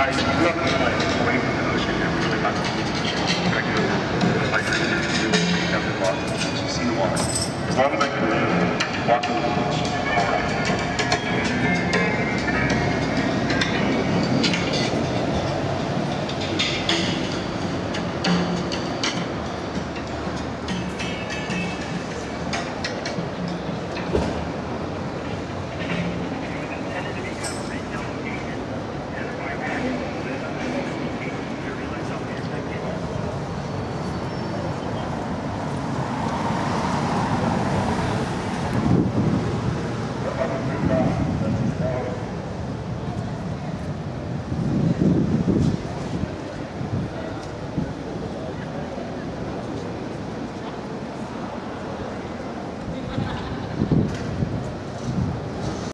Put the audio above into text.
I grew up in like away from the ocean and really not to the beach. I grew up with my dream to do every walk, to see the water. As long as I can walk on the beach.